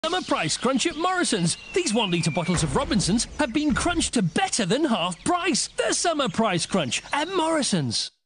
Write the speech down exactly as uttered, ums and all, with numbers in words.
Summer price crunch at Morrisons. These one litre bottles of Robinsons have been crunched to better than half price. The summer price crunch at Morrisons.